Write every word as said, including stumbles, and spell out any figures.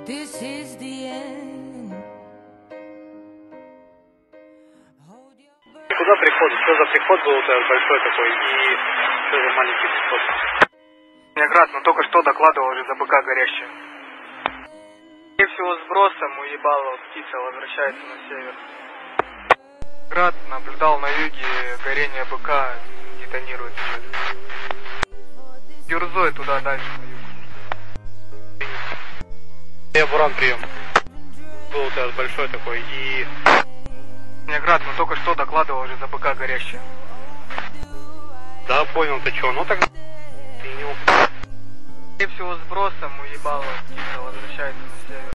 This is the end. Куда приход? Что за приход был у тебя большой такой? И что за маленький приход? Неград, ну только что докладывал уже за БК горящую. Скорее всего сбросом уебала птица возвращается на север. Град наблюдал на юге горение БК, детонирует. Юрзой туда дальше на юг. Я Буран, прием. Был у тебя большой такой и... Неград, ну только что докладывал уже за БК горящую. Да, понял, ты чё, ну так... Скорее всего сбросом уебала птица возвращается на север.